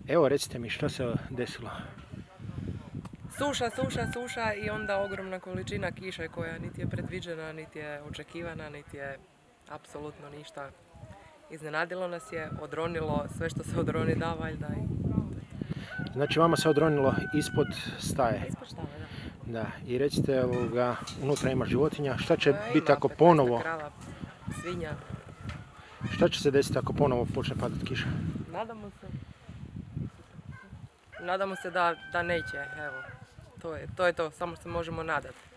Evo, recite mi što se desilo. Suša i onda ogromna količina kiše koja niti je predviđena, niti je očekivana, niti je apsolutno ništa. Iznenadilo nas je, odronilo sve što se odroni da, valjda. Znači, vama se odronilo ispod staje. Ispod štale, da. Da, i recite, unutra ima životinja. Šta će biti Ima ako 15 ponovo... krava, svinja. Šta će se desiti ako ponovo počne padati kiša? Nadamo se da neće, evo. To je to, samo se možemo nadati.